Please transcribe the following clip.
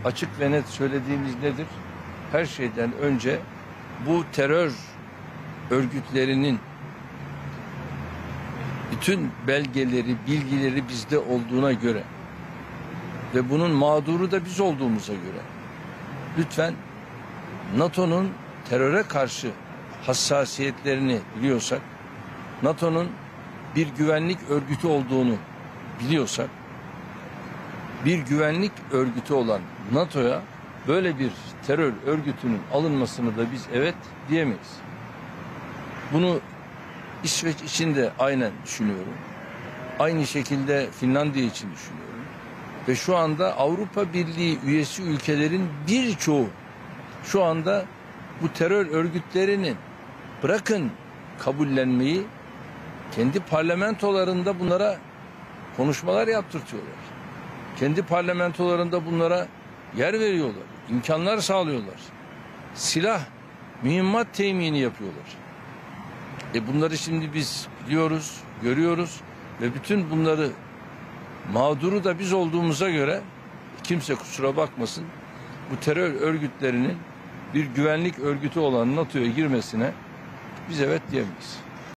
açık ve net söylediğimiz nedir? Her şeyden önce bu terör örgütlerinin bütün belgeleri, bilgileri bizde olduğuna göre ve bunun mağduru da biz olduğumuza göre lütfen NATO'nun teröre karşı hassasiyetlerini biliyorsak, NATO'nun bir güvenlik örgütü olduğunu biliyorsak, bir güvenlik örgütü olan NATO'ya böyle bir terör örgütünün alınmasını da biz evet diyemeyiz. Bunu İsveç için de aynen düşünüyorum. Aynı şekilde Finlandiya için düşünüyorum. Ve şu anda Avrupa Birliği üyesi ülkelerin birçoğu şu anda bu terör örgütlerinin bırakın kabullenmeyi, kendi parlamentolarında bunlara konuşmalar yaptırtıyorlar. Kendi parlamentolarında bunlara yer veriyorlar, imkanlar sağlıyorlar. Silah, mühimmat temini yapıyorlar. Bunları şimdi biz biliyoruz, görüyoruz ve bütün bunları mağduru da biz olduğumuza göre kimse kusura bakmasın, bu terör örgütlerinin bir güvenlik örgütü olan NATO'ya girmesine biz evet diyemeyiz.